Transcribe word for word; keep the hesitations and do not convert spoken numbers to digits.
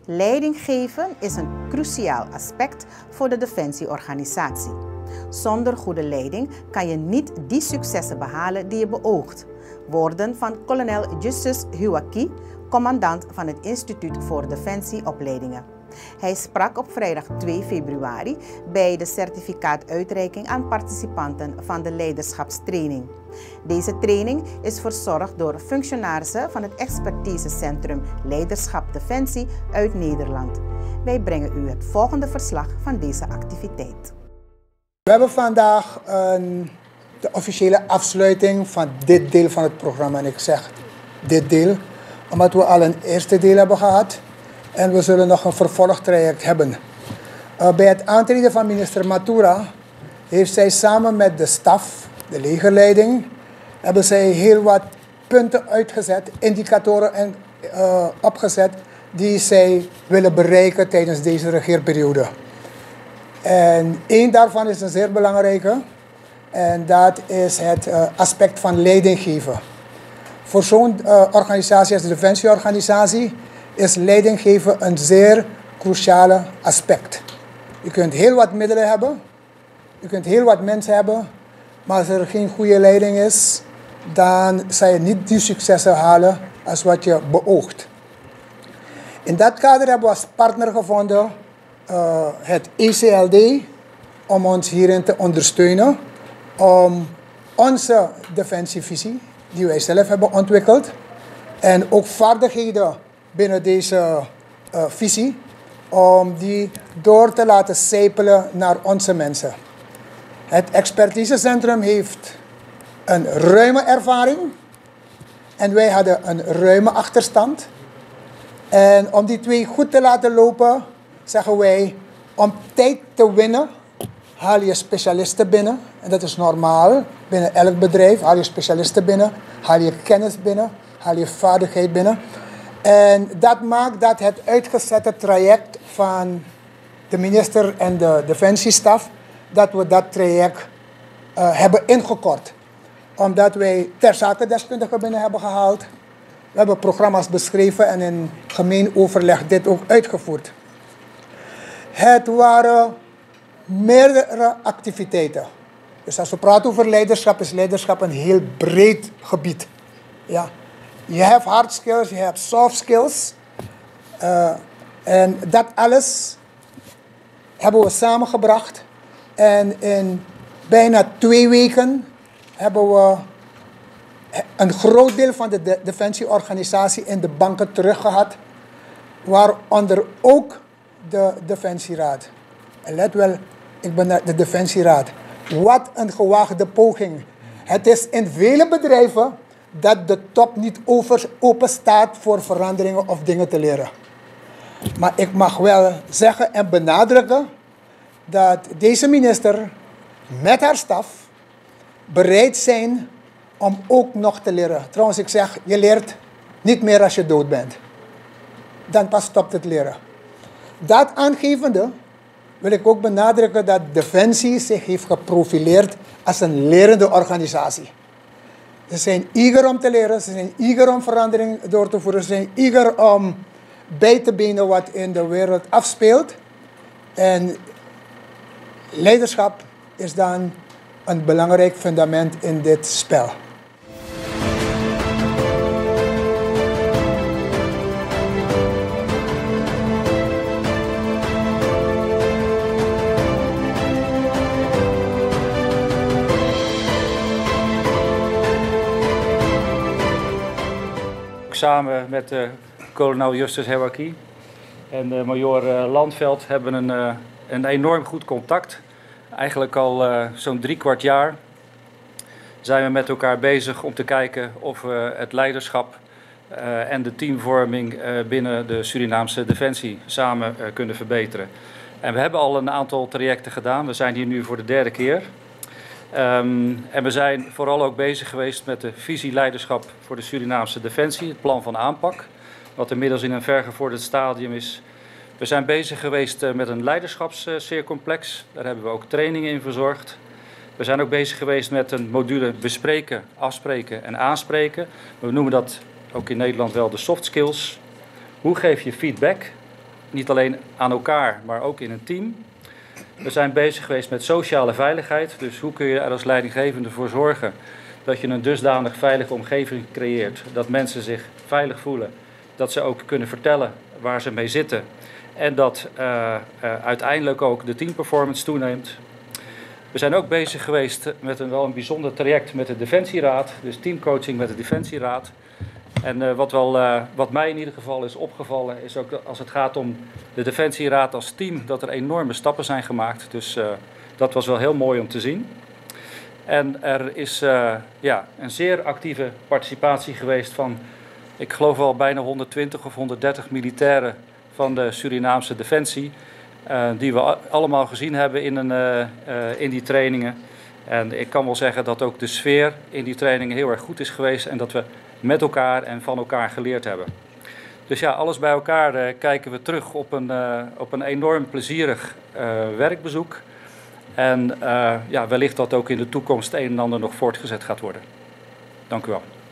Leiding geven is een cruciaal aspect voor de defensieorganisatie. Zonder goede leiding kan je niet die successen behalen die je beoogt. Woorden van kolonel Justus Huaki, commandant van het Instituut voor Defensieopleidingen. Hij sprak op vrijdag twee februari bij de certificaatuitreiking aan participanten van de leiderschapstraining. Deze training is verzorgd door functionarissen van het expertisecentrum Leiderschap Defensie uit Nederland. Wij brengen u het volgende verslag van deze activiteit. We hebben vandaag een, de officiële afsluiting van dit deel van het programma. En ik zeg dit deel, omdat we al een eerste deel hebben gehad. En we zullen nog een vervolgtraject hebben. Uh, bij het aantreden van minister Matura heeft zij samen met de staf, de legerleiding, hebben zij heel wat punten uitgezet, indicatoren en, uh, opgezet die zij willen bereiken tijdens deze regeerperiode. En één daarvan is een zeer belangrijke en dat is het uh, aspect van leiding geven. Voor zo'n uh, organisatie als de Defensieorganisatie is leiding geven een zeer cruciale aspect. Je kunt heel wat middelen hebben, je kunt heel wat mensen hebben, maar als er geen goede leiding is, dan zal je niet die successen halen als wat je beoogt. In dat kader hebben we als partner gevonden uh, het E C L D om ons hierin te ondersteunen, om onze defensievisie, die wij zelf hebben ontwikkeld, en ook vaardigheden binnen deze uh, visie, om die door te laten sijpelen naar onze mensen. Het expertisecentrum heeft een ruime ervaring en wij hadden een ruime achterstand. En om die twee goed te laten lopen, zeggen wij, om tijd te winnen, haal je specialisten binnen. En dat is normaal, binnen elk bedrijf haal je specialisten binnen, haal je kennis binnen, haal je vaardigheid binnen. En dat maakt dat het uitgezette traject van de minister en de defensiestaf, dat we dat traject uh, hebben ingekort. Omdat wij ter zake deskundigen binnen hebben gehaald. We hebben programma's beschreven en in gemeen overleg dit ook uitgevoerd. Het waren meerdere activiteiten. Dus als we praten over leiderschap, is leiderschap een heel breed gebied. Ja. Je hebt hard skills, je hebt soft skills. Uh, en dat alles hebben we samengebracht. En in bijna twee weken hebben we een groot deel van de, de defensieorganisatie in de banken teruggehad. Waaronder ook de Defensieraad. En let wel, ik ben de Defensieraad. Wat een gewaagde poging. Het is in vele bedrijven dat de top niet over, open staat voor veranderingen of dingen te leren. Maar ik mag wel zeggen en benadrukken dat deze minister met haar staf bereid zijn om ook nog te leren. Trouwens, ik zeg, je leert niet meer als je dood bent. Dan pas stopt het leren. Dat aangevende wil ik ook benadrukken dat Defensie zich heeft geprofileerd als een lerende organisatie. Ze zijn eager om te leren, ze zijn eager om verandering door te voeren, ze zijn eager om bij te benen wat in de wereld afspeelt. En leiderschap is dan een belangrijk fundament in dit spel. Samen met uh, kolonel Justus Huaki en uh, major uh, Landveld hebben we een, uh, een enorm goed contact. Eigenlijk al uh, zo'n drie kwart jaar zijn we met elkaar bezig om te kijken of we het leiderschap uh, en de teamvorming uh, binnen de Surinaamse Defensie samen uh, kunnen verbeteren. En we hebben al een aantal trajecten gedaan. We zijn hier nu voor de derde keer. Um, en we zijn vooral ook bezig geweest met de visie leiderschap voor de Surinaamse Defensie, het plan van aanpak, wat inmiddels in een vergevorderd stadium is. We zijn bezig geweest uh, met een leiderschapsceercomplex, daar hebben we ook trainingen in verzorgd. We zijn ook bezig geweest met een module bespreken, afspreken en aanspreken. We noemen dat ook in Nederland wel de soft skills. Hoe geef je feedback niet alleen aan elkaar, maar ook in een team. We zijn bezig geweest met sociale veiligheid. Dus hoe kun je er als leidinggevende voor zorgen dat je een dusdanig veilige omgeving creëert. Dat mensen zich veilig voelen. Dat ze ook kunnen vertellen waar ze mee zitten. En dat uh, uh, uiteindelijk ook de teamperformance toeneemt. We zijn ook bezig geweest met een wel een bijzonder traject met de Defensieraad. Dus teamcoaching met de Defensieraad. En uh, wat, wel, uh, wat mij in ieder geval is opgevallen, is ook als het gaat om de Defensieraad als team, dat er enorme stappen zijn gemaakt. Dus uh, dat was wel heel mooi om te zien. En er is uh, ja, een zeer actieve participatie geweest van, ik geloof wel bijna honderdtwintig of honderddertig militairen van de Surinaamse Defensie. Uh, die we allemaal gezien hebben in, een, uh, uh, in die trainingen. En ik kan wel zeggen dat ook de sfeer in die trainingen heel erg goed is geweest en dat we met elkaar en van elkaar geleerd hebben. Dus ja, alles bij elkaar uh, kijken we terug op een, uh, op een enorm plezierig uh, werkbezoek. En uh, ja, wellicht dat ook in de toekomst het een en ander nog voortgezet gaat worden. Dank u wel.